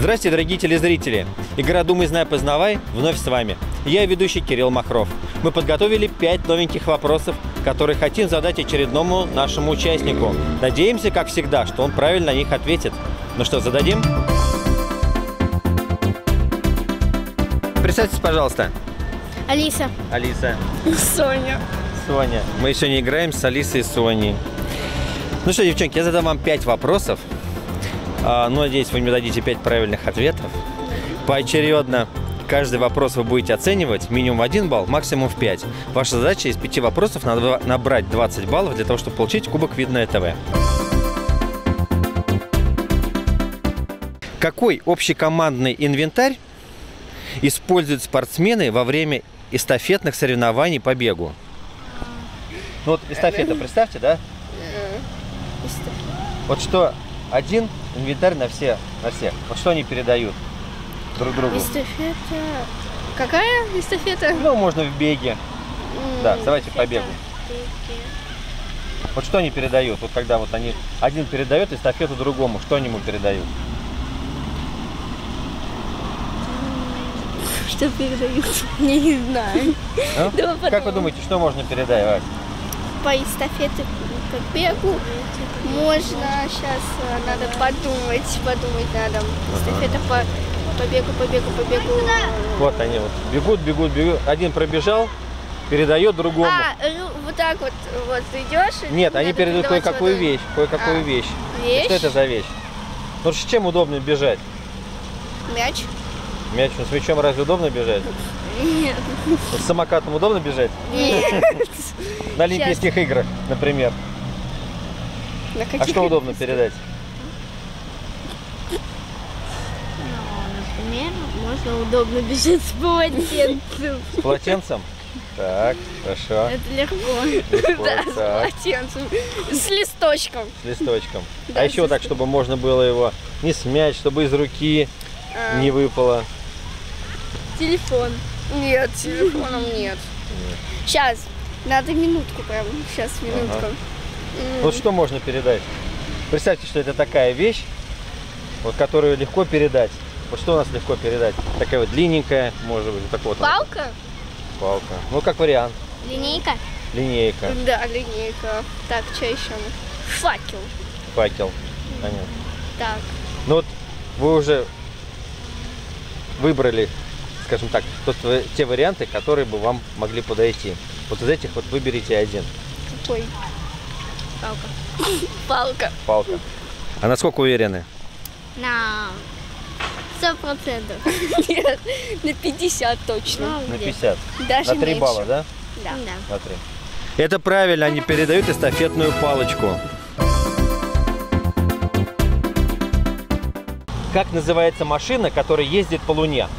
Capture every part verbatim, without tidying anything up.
Здравствуйте, дорогие телезрители! Игра «Думай, знай, познавай» вновь с вами. Я ведущий Кирилл Махров. Мы подготовили пять новеньких вопросов, которые хотим задать очередному нашему участнику. Надеемся, как всегда, что он правильно на них ответит. Ну что, зададим? Представьтесь, пожалуйста. Алиса. Алиса. Соня. Соня. Мы сегодня играем с Алисой и Соней. Ну что, девчонки, я задам вам пять вопросов. А, ну, надеюсь, вы мне дадите пять правильных ответов. Поочередно каждый вопрос вы будете оценивать минимум один балл, максимум в пять. Ваша задача из пяти вопросов надо набрать двадцать баллов для того, чтобы получить кубок Видное ТВ. Какой общекомандный инвентарь используют спортсмены во время эстафетных соревнований по бегу? Ну вот эстафета, представьте, да? Вот что один инвентарь на все, на всех. Вот что они передают друг другу? Эстафета. Какая эстафета? Ну, можно в беге. Mm, да, давайте по бегу. Вот что они передают? Вот когда вот они один передает эстафету другому, что они ему передают? Что передают? Я не знаю. А? Как вы думаете, что можно передать? По эстафете, по бегу можно, сейчас надо подумать, подумать надо. Эстафета по, по бегу, по бегу, по бегу. Вот они вот бегут, бегут, бегут. Один пробежал, передает другому. А, вот так вот, вот идешь. Нет, они передают кое-какую вот вещь, кое-какую а, вещь. Вещь? Что это за вещь? Ну, с чем удобно бежать? Мяч. Мяч, ну с мячом разве удобно бежать? Нет. С самокатом удобно бежать? Нет. На Олимпийских Сейчас. играх, например. На а что удобно передать? Ну, например, можно удобно бежать с полотенцем. С полотенцем? Так, хорошо. Это легко. легко да, так. С полотенцем. С листочком. С листочком. Да, а еще листочком. Так, чтобы можно было его не смять, чтобы из руки а. не выпало. Телефон. Нет, телефоном нет. нет. Сейчас, надо минутку прям. Сейчас, минутку. Ага. Mm. Вот что можно передать? Представьте, что это такая вещь, вот, которую легко передать. Вот что у нас легко передать? Такая вот длинненькая, может быть, вот такой вот. Палка? Палка. Ну, как вариант. Линейка? Линейка. Да, линейка. Так, что еще? Факел. Факел. Понятно. Так. Ну вот вы уже выбрали, скажем так, тот, те варианты, которые бы вам могли подойти. Вот из этих вот выберите один. Какой? Палка. Палка. Палка. А насколько уверены? На сто процентов. Нет, на пятьдесят точно. На пятьдесят? Даже на три меньше. балла, да? Да. На три. Это правильно, они передают эстафетную палочку. Как называется машина, которая ездит по Луне?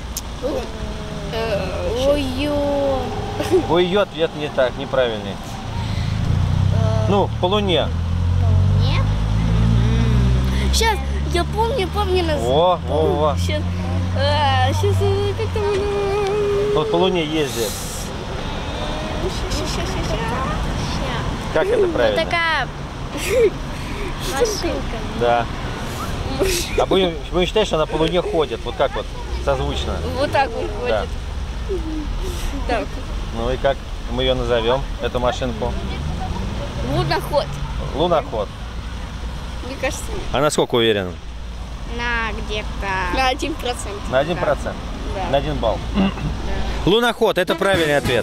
Ой-ё. Ой-ё, ответ не так, неправильный. Ну, по Луне. По Луне? Сейчас, я помню, помню название. О, о, о. Сейчас, а, сейчас как-то... Вот по Луне ездит. Сейчас, сейчас, сейчас. Как это правильно? Такая машинка. Да. А будем, будем считать, что она по Луне ходит. Вот как вот, созвучно. Вот так вот ходит. Да. Так. Ну и как мы ее назовем, эту машинку? Луноход. Луноход. Мне кажется. А на сколько уверен? На где-то... На один процент. На один процент? Да. На один балл. Да. Луноход, это правильный ответ.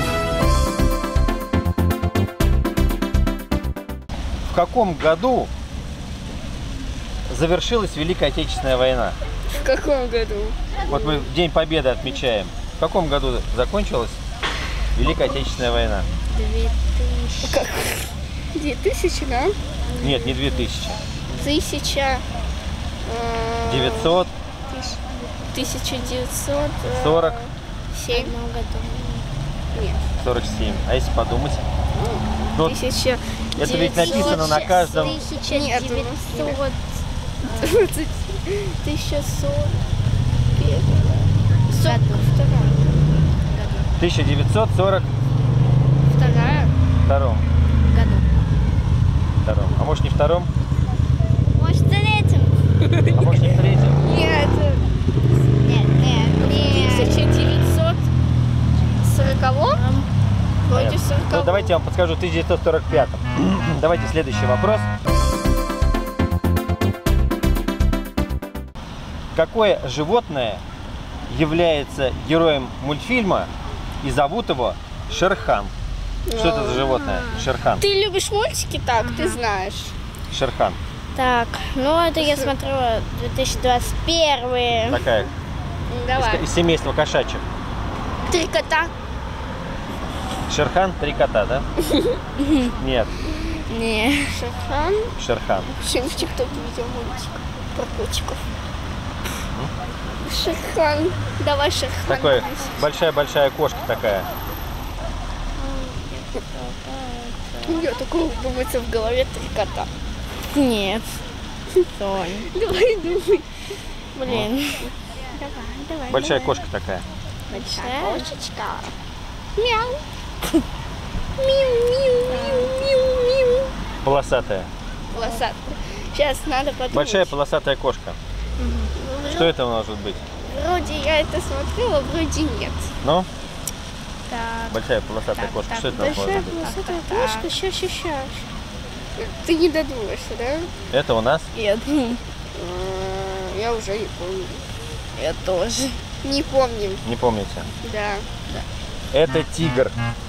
В каком году завершилась Великая Отечественная война? В каком году? Вот мы День Победы отмечаем. В каком году закончилась Великая Отечественная война? Две тысячи. Как? Две тысячи, да? Нет, не две тысячи. Тысяча. Девятьсот. Тысяча девятьсот. Сорок. Семь. Нет. Сорок семь. А если подумать? Ну, Тысяча. Это ведь написано на каждом. Тысяча девятьсот. Тысяча сорок. тысяча девятьсот сорок Вторая. Втором. Году. Втором. А может не втором? Может в третьем. А может не в третьем? Нет. тысяча девятьсот сороковом? Вроде Понятно. сороковом. Ну, давайте я вам подскажу, в тысяча девятьсот сорок пятом. Давайте следующий вопрос. Какое животное является героем мультфильма и зовут его Шерхан? Что это за животное? Шерхан. Ты любишь мультики так, ты знаешь. Шерхан. Так, ну это я смотрю две тысячи двадцать первый. Такая Давай. из, из семейства кошачьих. Три кота. Шерхан, три кота, да? Нет, Не. Шерхан. Шерхан. Сегодня в ТикТоке видел мультик про котиков. Шерхан. Давай Шерхан. Такой большая-большая кошка такая. У меня такого думается в голове три кота. Нет. Сонь. Давай думай. Блин. Давай, давай. Большая давай. кошка такая. Большая кошечка. Мяу. Миу, миу, миу, миу, миу. Полосатая. Полосатая. Сейчас надо подумать. Большая полосатая кошка. Что это может быть? Вроде я это смотрела, вроде нет. Ну, Так. большая полосатая кошка. Что это может Большая быть? полосатая кошка. Ща, ща, ща. Ты не додумаешься, да? Это у нас Я, А, Я уже не помню. я тоже. Не помним. не помните. Да. Это тигр.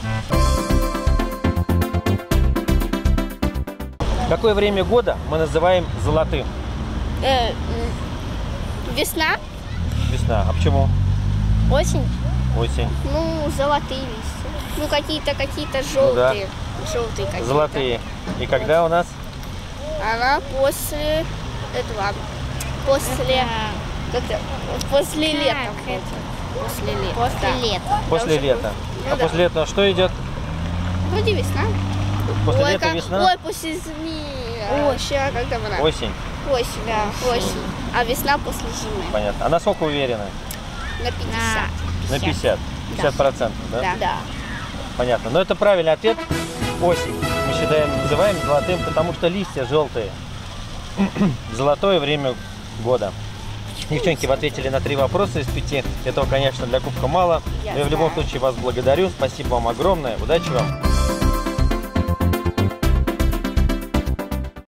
Какое время года мы называем золотым? Э, м, Весна? Весна. А почему? Осень? Осень. Ну, золотые листья. Ну, какие-то, какие-то да. желтые. Желтые какие-то. Золотые. И когда у нас? Она после этого. После. Как-то, после лета. вроде. После лета. После да. лета. После уже лета. Ну А да. после лета что идет? Вроде весна. После Ой, лета как- весна? Ой, после зимы. Ой, ща, как там она? Осень. Осень, да, осень. А весна после зимы. Понятно. А насколько уверены? На пятьдесят. На пятьдесят. пятьдесят процентов, да? Да. Да. Понятно. Но это правильный ответ. Осень. Мы считаем, называем золотым, потому что листья желтые. Золотое время года. Девчонки, вы ответили на три вопроса из пяти. Этого, конечно, для кубка мало. Но я в любом случае вас благодарю. Спасибо вам огромное. Удачи вам.